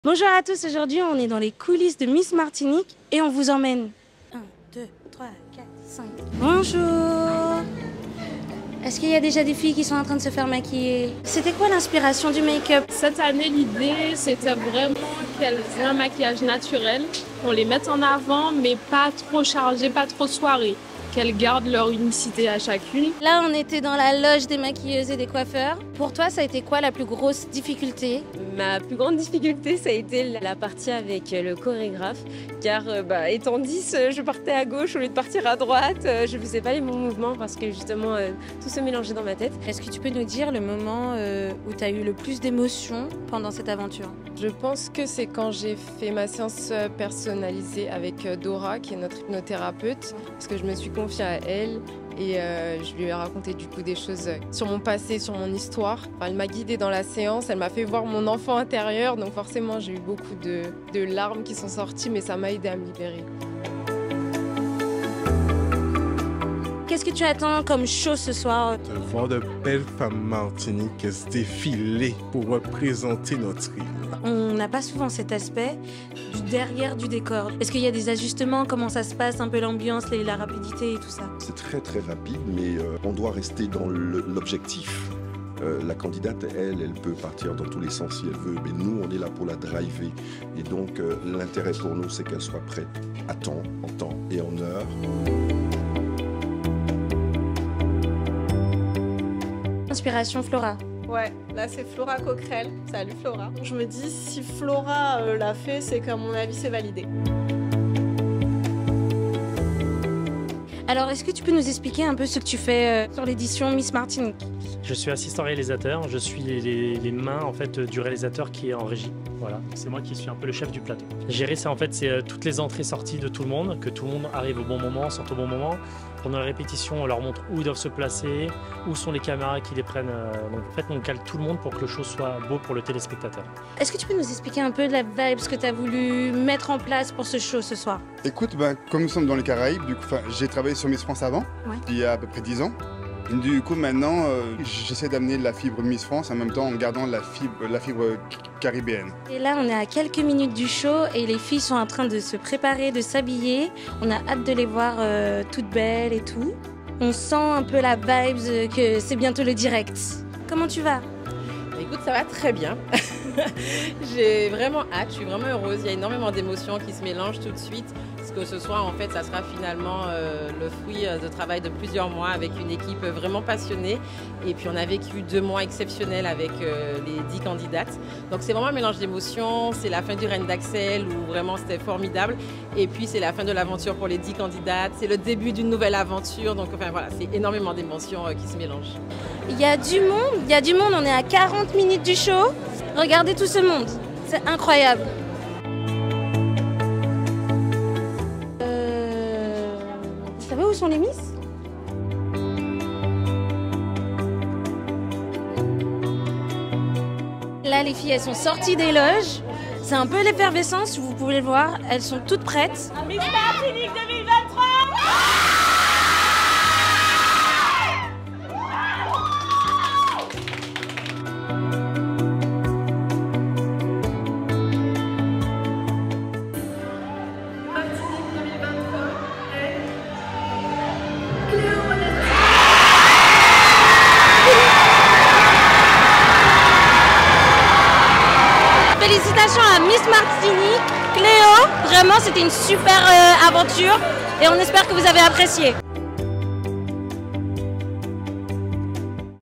Bonjour à tous, aujourd'hui on est dans les coulisses de Miss Martinique et on vous emmène 1, 2, 3, 4, 5. Bonjour. Est-ce qu'il y a déjà des filles qui sont en train de se faire maquiller? C'était quoi l'inspiration du make-up? Cette année, l'idée, c'était vraiment qu'elles aient un maquillage naturel, qu'on les mette en avant, mais pas trop chargé, pas trop soirée, qu'elles gardent leur unicité à chacune. Là, on était dans la loge des maquilleuses et des coiffeurs. Pour toi, ça a été quoi la plus grosse difficulté? Ma plus grande difficulté, ça a été la partie avec le chorégraphe, car étant 10, je partais à gauche au lieu de partir à droite. Je ne faisais pas les bons mouvements parce que justement, tout se mélangeait dans ma tête. Est-ce que tu peux nous dire le moment où tu as eu le plus d'émotions pendant cette aventure? Je pense que c'est quand j'ai fait ma séance personnalisée avec Dora, qui est notre hypnothérapeute, parce que je me suis confiée à elle. Et je lui ai raconté du coup des choses sur mon passé, sur mon histoire. Enfin, elle m'a guidée dans la séance, elle m'a fait voir mon enfant intérieur. Donc forcément, j'ai eu beaucoup de larmes qui sont sorties, mais ça m'a aidée à me libérer. Qu'est-ce que tu attends comme show ce soir? De voir de belles femmes martiniques se défiler pour représenter notre île. On n'a pas souvent cet aspect du derrière du décor. Est-ce qu'il y a des ajustements? Comment ça se passe? Un peu l'ambiance, la rapidité et tout ça? C'est très rapide, mais on doit rester dans l'objectif. La candidate, elle peut partir dans tous les sens si elle veut, mais nous, on est là pour la driver. Et donc, l'intérêt pour nous, c'est qu'elle soit prête à temps, en temps et en heure. Inspiration Flora. Ouais, là c'est Flora Coquerel. Salut Flora. Je me dis, si Flora l'a fait, c'est qu'à mon avis, c'est validé. Alors, est-ce que tu peux nous expliquer un peu ce que tu fais sur l'édition Miss Martinique? Je suis assistant réalisateur, je suis les mains en fait du réalisateur qui est en régie. Voilà, c'est moi qui suis un peu le chef du plateau. Gérer ça en fait, c'est toutes les entrées-sorties de tout le monde, que tout le monde arrive au bon moment, sorte au bon moment. Pendant la répétition, on leur montre où ils doivent se placer, où sont les caméras qui les prennent. Donc en fait, on cale tout le monde pour que le show soit beau pour le téléspectateur. Est-ce que tu peux nous expliquer un peu de la vibe, ce que tu as voulu mettre en place pour ce show ce soir? Écoute, comme nous sommes dans les Caraïbes, du coup, j'ai travaillé sur Miss France avant, il y a à peu près 10 ans. Du coup, maintenant, j'essaie d'amener la fibre Miss France en même temps en gardant la fibre caribéenne. Et là, on est à quelques minutes du show et les filles sont en train de se préparer, de s'habiller. On a hâte de les voir toutes belles et tout. On sent un peu la vibe que c'est bientôt le direct. Comment tu vas? Écoute, ça va très bien. J'ai vraiment hâte, je suis vraiment heureuse. Il y a énormément d'émotions qui se mélangent tout de suite. Parce que ce soir, en fait, ça sera finalement le fruit de travail de plusieurs mois avec une équipe vraiment passionnée. Et puis, on a vécu 2 mois exceptionnels avec les 10 candidates. Donc, c'est vraiment un mélange d'émotions. C'est la fin du Reine d'Axel où vraiment c'était formidable. Et puis, c'est la fin de l'aventure pour les 10 candidates. C'est le début d'une nouvelle aventure. Donc, enfin, voilà, c'est énormément d'émotions qui se mélangent. Il y a du monde. On est à 40 minutes du show. Regardez tout ce monde. C'est incroyable. Vous savez où sont les Miss? Là, les filles, elles sont sorties des loges. C'est un peu l'effervescence, vous pouvez le voir. Elles sont toutes prêtes. Miss Martinique 2023. Félicitations à Miss Martinique, Cléo. Vraiment, c'était une super aventure et on espère que vous avez apprécié.